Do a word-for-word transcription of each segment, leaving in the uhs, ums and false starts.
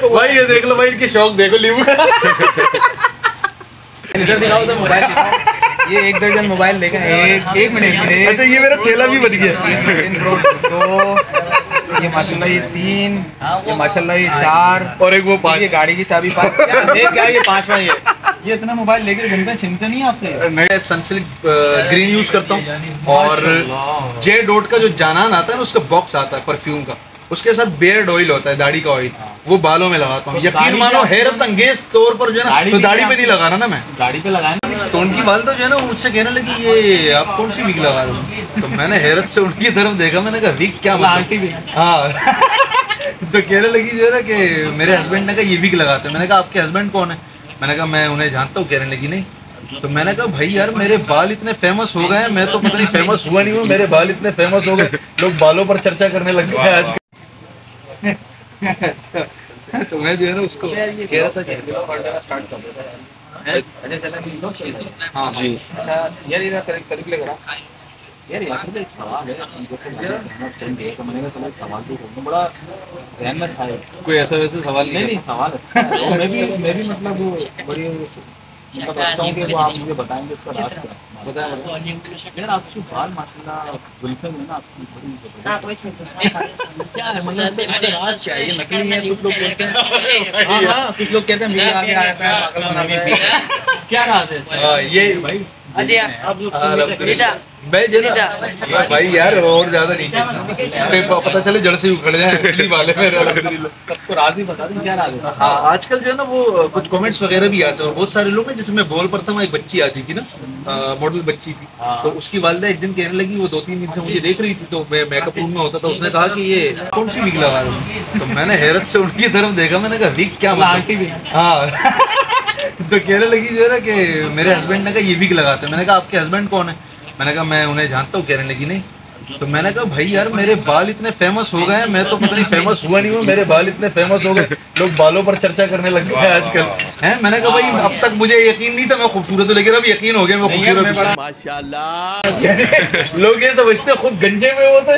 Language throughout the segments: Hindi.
भाई ये देख लो भाई, इनके शौक देखो लीमू। इधर दिखाओ तो मोबाइल दिखाओ। ये एक दर्जन मोबाइल लेके एक एक मिनट मिनट अच्छा ये मेरा थैला भी बन गया। दो, ये माशाल्लाह ये तीन, ये माशाल्लाह ये चार, और एक वो पाँच। ये गाड़ी की चाबी पाँच। क्या क्या ये पांचवा ये ये इतना मोबाइल लेके घूमते हैं, चिंता नहीं आपसे? मैं सनसिल्क ग्रीन यूज करता हूँ और जे डॉट का जो जानान आता है ना, उसका बॉक्स आता है परफ्यूम का, उसके साथ बियर्ड ऑयल होता है, दाढ़ी का ऑयल, वो बालों में लगाता हूँ। यकीन मानो हैरत अंगेज तौर पर जो है ना, तो दाढ़ी पे नहीं लगाना ना, मैं गाड़ी पे लगाना। तो उनकी वाल तो जो है ना मुझसे कहने लगी ये आप कौन सी विग लगा रहे हो, तो मैंने हैरत से उनकी तरफ देखा, मैंने कहा विग क्या आंटी भी? हाँ। तो कहने लगी जो है ना कि मेरे हस्बैंड ने कहा ये विग लगाते हैं। मैंने कहा आपके हस्बैंड कौन है? मैंने कहा मैं उन्हें जानता हूँ। कहने लगी नहीं। तो मैंने कहा भाई यार मेरे बाल इतने फेमस हो गए हैं, मैं तो पता नहीं फेमस हुआ नहीं हूँ, मेरे बाल इतने फेमस हो गए, लोग बालों पर चर्चा करने लग गए आज। अच्छा तो मैं जो है ना उसको कह रहा था कि स्टार्ट कर देता है। हाँ जी। अच्छा यार इधर करीब करीब ले रहा यार, यहाँ पे एक सवाल है, जैसे मैंने कहा एक सवाल तो बड़ा ध्यान में था। कोई ऐसा वैसा सवाल नहीं नहीं सवाल अच्छा है। मैं भी मैं भी मतलब बड़ी मतलब रखता हूँ कि वो आप मुझे बताएंगे उसका राज क्या है। बताया यार आपकी बाल माशाल्लाह गुलफे में ना आपकी बड़ी क्या है, मतलब राज क्या है? ये नकली है कुछ लोग कहते हैं। हाँ हाँ कुछ लोग कहते हैं मेरे आगे आया था पागल बना है। क्या राज है ये भाई? मैं जो ना भाई यार और ज्यादा नहीं पता चले जड़ से उखड़ जाए वाले मेरे। सबको राज भी बता दें क्या राज है? हाँ आजकल जो है ना वो कुछ कमेंट्स वगैरह भी आते हैं और बहुत सारे लोग हैं, जिसमें बोल पर था, एक बच्ची आती थी ना, मॉडल बच्ची थी, तो उसकी वालिदा एक दिन कहने लगी, वो दो तीन दिन से मुझे देख रही थी, तो मैं मेकअप रूम में होता था, उसने कहा कि ये कौन सी विग लगा रहे हो, तो मैंने हैरत से उनकी तरफ देखा, मैंने कहा विग क्या? आंटी भी? हाँ। तो कहने लगी जो है ना कि मेरे हस्बैंड ने कहा ये विग लगाते हैं। मैंने कहा आपके हस्बैंड कौन है? मैंने कहा मैं उन्हें जानता हूँ। कहने लगी नहीं। तो मैंने कहा भाई यार मेरे बाल इतने फेमस हो गए हैं, मैं तो पता नहीं फेमस हुआ नहीं हूँ, मेरे बाल इतने फेमस हो गए, लोग बालों पर चर्चा करने लग गए आजकल हैं। मैंने कहा भाई अब तक मुझे यकीन नहीं था मैं खूबसूरत हूँ, लेकिन अब यकीन हो गया मैं खूबसूरत। माशाल्लाह। लोग ये समझते खुद गंजे में होते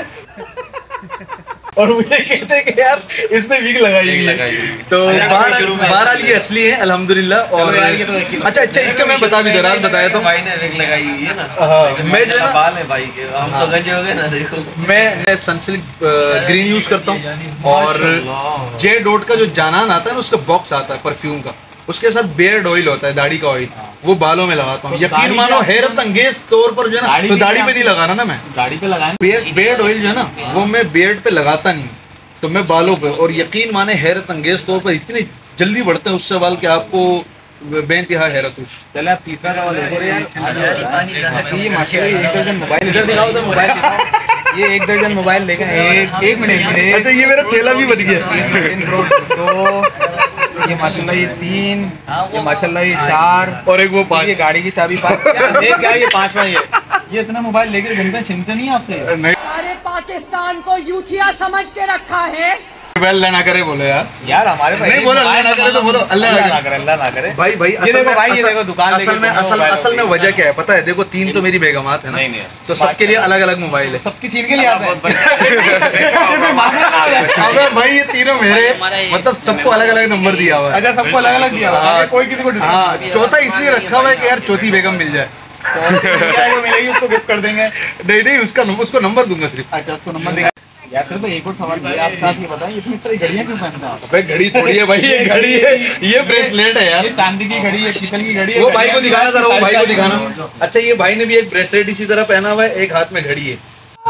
और मुझे कहते हैं कि यार इसने विग लगाई है। तो बहरहाल ये असली है अल्हम्दुलिल्लाह। और अच्छा अच्छा इसका मैं बता भी दे रहा बताया तो भाई ने विग लगाई हुई है ना। हाँ मैं जो है बाल है भाई के, हम तो गंजे हो गए ना। देखो मैं मैं सनसिल्क ग्रीन यूज करता हूँ और जे डॉट का जो जानान आता है ना, उसका बॉक्स आता है परफ्यूम का, उसके साथ बियर्ड ऑयल होता है, दाढ़ी का ऑयल, वो बालों में लगाता हूँ। यकीन मानो हैरत अंगेज तौर पर जो है ना, तो दाढ़ी पे नहीं लगाना ना, मैं गाड़ी पे लगाएं। बियर्ड ऑयल जो है ना वो मैं बियर्ड पे लगाता नहीं, तो मैं बालों पे। और यकीन माने हैरत अंगेज तौर पर इतने जल्दी बढ़ते हैं उससे बाल कि आपको बेइंतहा हैरत हुई। चले आप तीसरा सवाल ये माशाल्लाह एक दर्जन मोबाइल इधर दिखाओ तो मोबाइल दिखाओ। ये एक दर्जन मोबाइल लेके एक एक मिनट मिनट अच्छा ये मेरा थैला भी बन गया। दो, ये माशाल्लाह ये तीन, ये माशाल्लाह ये चार, और एक वो पाँच। ये गाड़ी की चाबी पाँच। क्या क्या ये पांचवा ये ये इतना मोबाइल लेके घूमते हैं, चिंता नहीं आपसे? सारे पाकिस्तान को यूथिया समझ के रखा है। अल्लाह ना करे बोले यार यार हमारे भाई नहीं बोलो अल्लाह ना करे तो बोलो अल्लाह ना करे अल्लाह ना करे। भाई भाई ये देखो भाई ये देखो दुकान असल में असल असल में वजह क्या है पता है? देखो तीन तो मेरी बेगमात है ना, तो सबके लिए अलग अलग मोबाइल है। सबकी चीन के लिए आता है। अबे भाई ये तीनों मेरे मतलब सबको अलग अलग नंबर दिया हुआ है। अच्छा सबको अलग अलग दिया हुआ है, कोई किसी को हाँ चौथा इसलिए रखा हुआ है कि यार चौथी बेगम मिल जाए, मिलेगी उसको गिफ्ट कर देंगे। नहीं नहीं उसका उसको नंबर दूंगा सिर्फ। अच्छा उसको नंबर देगा यार। फिर तो एक और सवाल है, आप साथ ये बताएं इतनी तरह घड़ियां क्यों पहनते हैं आप? भाई घड़ी थोड़ी है भाई, ये घड़ी है, ये ब्रेसलेट है यार, ये चांदी की घड़ी है, पीतल की घड़ी है। वो भाई को दिखाना जरा, वो भाई को दिखाना। अच्छा ये भाई ने भी एक ब्रेसलेट इसी तरह पहना हुआ है, एक हाथ में घड़ी है।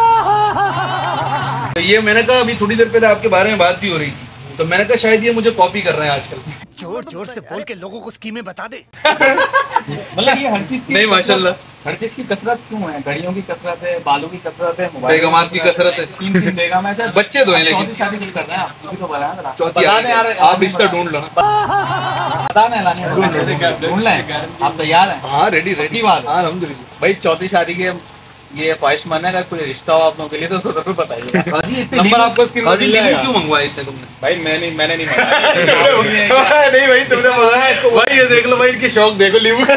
तो ये मैंने कहा अभी थोड़ी देर पहले आपके बारे में बात भी हो रही थी, तो मैंने कहा शायद ये मुझे कॉपी कर रहे हैं आजकल। जोर जोर से बोल के लोगों को स्कीमें बता दे। मतलब ये हर चीज की नहीं माशाल्लाह हर चीज की कसरत क्यों है? घड़ियों की कसरत है, बालों की कसरत है, मोबाइल बेगमात की कसरत है, तीन तीन बेगम है, बच्चे दो हैं लेकिन चौथी शादी कर रहे हैं आप, तो बताया जरा। चौथी आप रिश्ता ढूंढ लो ना, पता नहीं ढूंढ लें। आप तैयार हैं? हाँ रेडी रेडी बात हाँ अल्हम्दुलिल्लाह। भाई चौथी शादी के ये ख्वाहिशमंद है, अगर कोई रिश्ता हो आप लोगों के लिए तो जरूर बताइए। काजी इतने नंबर आपको स्क्रीन पर मिल जाएगा। क्यों मंगवाए इतने तुमने? भाई मैं नहीं मैंने नहीं मंगाया। नहीं भाई तुमने मंगाया इसको। भाई ये देख लो भाई इनके शौक देखो लीमू।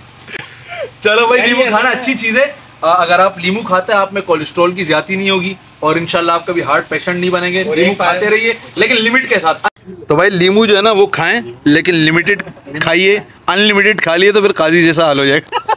चलो भाई लीमू खाना अच्छी चीज है, अगर आप लीमू खाते हैं आप में कोलेस्ट्रॉल की ज्यादा नहीं होगी, और इंशाल्लाह आप कभी हार्ट पेशेंट नहीं बनेंगे। लीमू खाते रहिए लेकिन लिमिट के साथ। तो भाई लीमू जो है ना वो खाएं लेकिन लिमिटेड खाइए, अनलिमिटेड खा लिए तो फिर काजी जैसा हाल हो जाएगा।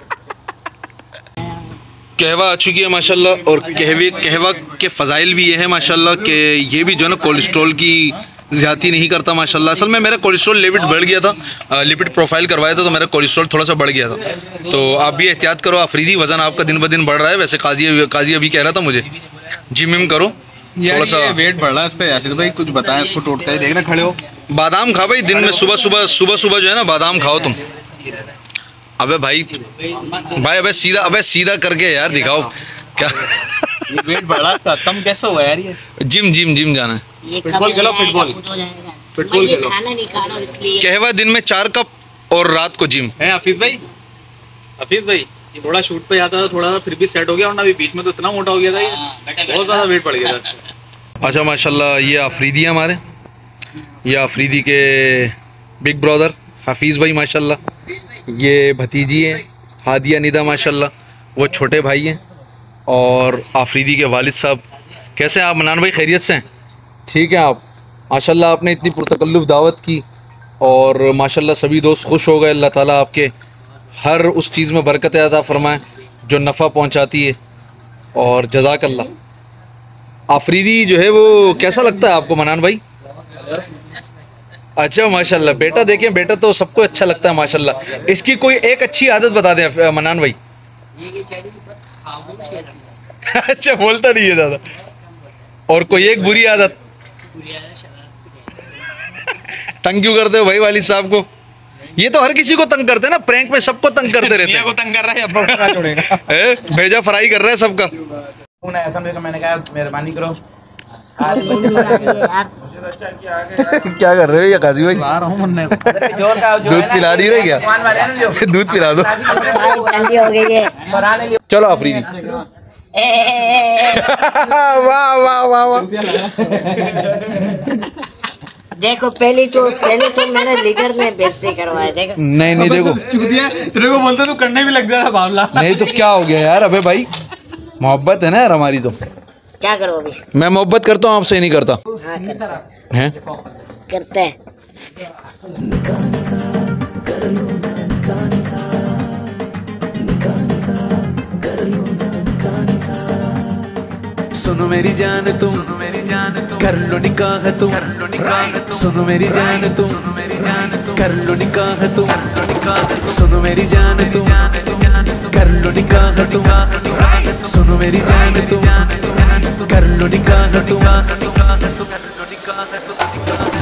कहवा आ चुकी है माशाल्लाह, और कहवे कहवा के फ़ज़ाइल भी ये है माशाल्लाह कि ये भी जो है ना कोलेस्ट्रॉल की ज़्यादती नहीं करता माशाल्लाह। असल में मेरा कोलेस्ट्रॉल लिमिट बढ़ गया था, लिपिड प्रोफाइल करवाया था तो मेरा कोलेस्ट्रॉल थोड़ा सा बढ़ गया था। तो आप भी एहतियात करो अफरीदी, वज़न आपका दिन ब दिन बढ़ रहा है। वैसे काजी काजी अभी कह रहा था मुझे जिम विम करो, थोड़ा सा वेट बढ़ रहा है इसका। यासिर भाई कुछ बताएं इसको, टोटका ही देखना खड़े हो। बादाम खा भाई, दिन में सुबह सुबह सुबह सुबह जो है ना बादाम खाओ तुम। अबे भाई भाई अबे सीधा अबे सीधा करके यार दिखाओ क्या। ये वेट बढ़ा इसका, कम कैसे हुआ यार ये? जिम जिम जिम जाना है। फुटबॉल खेलो, फुटबॉल फुटबॉल खेलो। कहवा दिन में चार कप और रात को जिम है। हफीज भाई हफीज भाई थोड़ा शूट पे जाता था, थोड़ा सा फिर भी सेट हो गया, वरना अभी बीच में तो इतना मोटा हो गया था ये, बहुत ज़्यादा वेट बढ़ गया था। अच्छा माशाल्लाह ये अफरीदी है हमारे, ये अफरीदी के बिग ब्रदर हफीज़ भाई माशाल्लाह। ये भतीजी है हादिया निदा माशाल्लाह, वो छोटे भाई हैं। और आफरीदी के वालिद साहब कैसे हैं आप मनान भाई? खैरियत से हैं? ठीक है आप माशाल्लाह, आपने इतनी पुरतकल्लुफ़ दावत की और माशाल्लाह सभी दोस्त खुश हो गए। अल्लाह ताला आपके हर उस चीज़ में बरकत अता फरमाए जो नफ़ा पहुंचाती है, और जज़ाकल्लाह। आफरीदी जो है वो कैसा लगता है आपको मनान भाई? अच्छा माशाल्लाह, बेटा देखें, बेटा तो सबको अच्छा लगता है माशाल्लाह। इसकी कोई एक अच्छी आदत बता दें मनान भाई। अच्छा बोलता नहीं है ज़्यादा, और कोई एक बुरी आदत? तंग क्यों करते हो भाई वालिद साहब को? ये तो हर किसी को तंग करते हैं ना, प्रैंक में सबको तंग करते रहते हैं। को तंग कर रहा है, भेजा फ्राई कर रहा है सबका। फोन आया था मेरे को, मैंने कहा मेहरबानी करो। क्या कर रहे हो ये काजी भाई? आ रहा हूँ मुन्ने को। दूध पिला नहीं रहे क्या? दूध पिला दो। ठंडी हो गई है। चलो अफरीदी। वाह वाह वाह वाह। देखो पहली तो पहले तो मैंने लीडर ने बेइज्जती करवाया। देखो नहीं नहीं देखो चुतिया तेरे को बोलते तो करने भी लग जाता बावला। नहीं तो क्या हो गया यार? अबे भाई मोहब्बत है ना यार हमारी, तो क्या करो अभी? मैं मोहब्बत करता हूँ, आपसे नहीं करता। हाँ करते हैं करते हैं। सुनो मेरी जान तुम, सुनो मेरी जान तुम, कर लो निकाह तुम, कर लो निकाह तुम, सुनो मेरी जान तुम, सुनो मेरी जान तुम, कर लो निकाह तुम, कर लो निकाह तुम, सुनो मेरी जान तुम, कर लो निकाह तुम, सुनो मेरी जान तुम, कर लो निकाह तुम, कर लो निकाह तुम।